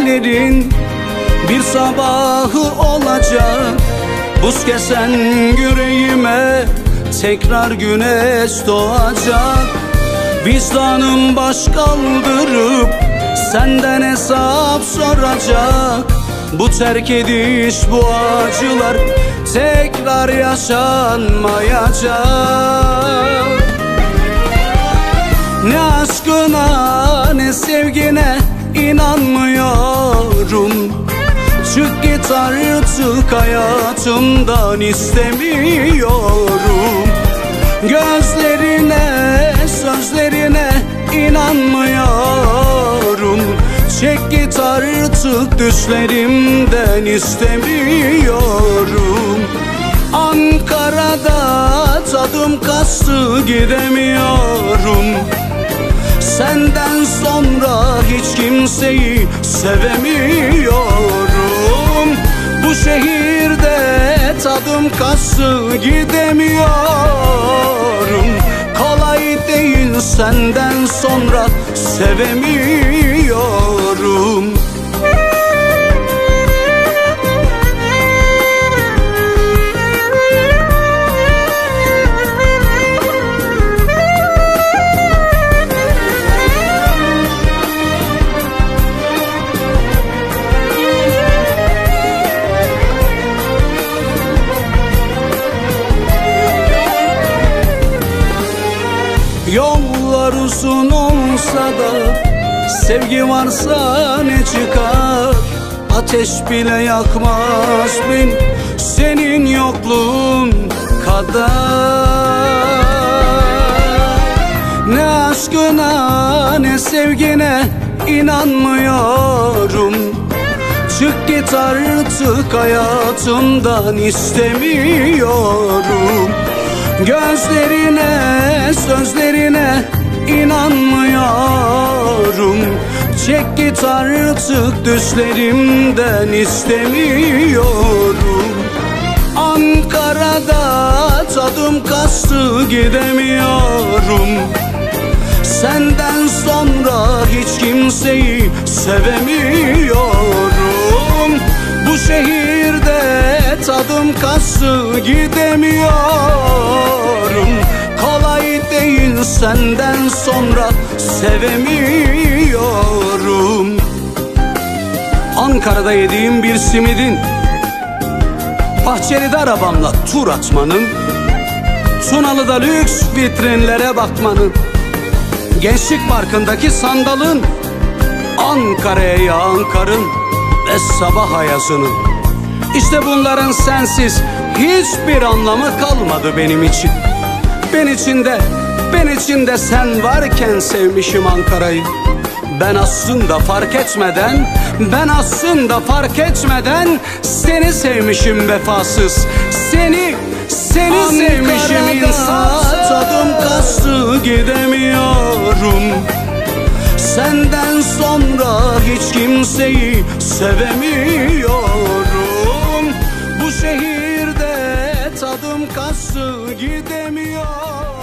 günlerin bir sabahı olacak. Buz kesen yüreğime tekrar güneş doğacak. Vicdanım baş kaldırıp senden hesap soracak. Bu terk ediş, bu acılar tekrar yaşanmayacak. Ne aşkına ne sevgine inanmıyorum. Çık git artık hayatımdan, istemiyorum. Gözlerine, sözlerine inanmıyorum. Çek git artık düşlerimden, istemiyorum. Ankara'da tadım kaçtı, gidemiyorum. Senden sonra hiç kimseyi sevemiyorum. Bu şehirde tadım kaçtı, gidemiyorum. Kolay değil, senden sonra sevemiyorum. Yollar uzun olsa da sevgi varsa ne çıkar? Ateş bile yakmaz beni senin yokluğun kadar. Ne aşkına ne sevgine inanmıyorum. Çık git artık hayatımdan, istemiyorum. Gözlerine, sözlerine inanmıyorum. Çek git artık düşlerimden, istemiyorum. Ankara'da tadım kaçtı, gidemiyorum. Senden sonra hiç kimseyi sevemiyorum. Bu şehirde tadım kaçtı, gidemiyorum. Kolay değil, senden sonra sevemiyorum. Ankara'da yediğim bir simidin, Bahçeli'de arabamla tur atmanın, Tunalı'da lüks vitrinlere bakmanın, Gençlik Parkı'ndaki sandalın, Ankara'ya yağan karın ve sabah ayazının. İşte bunların sensiz hiçbir anlamı kalmadı benim için. Ben içinde sen varken sevmişim Ankara'yı. Ben aslında fark etmeden seni vefasız. Seni sevmişim insafsız. Tadım kaçtı, gidemiyorum. Senden sonra hiç kimseyi sevemiyorum. Bu şehirde tadım kaçtı, gidemiyorum.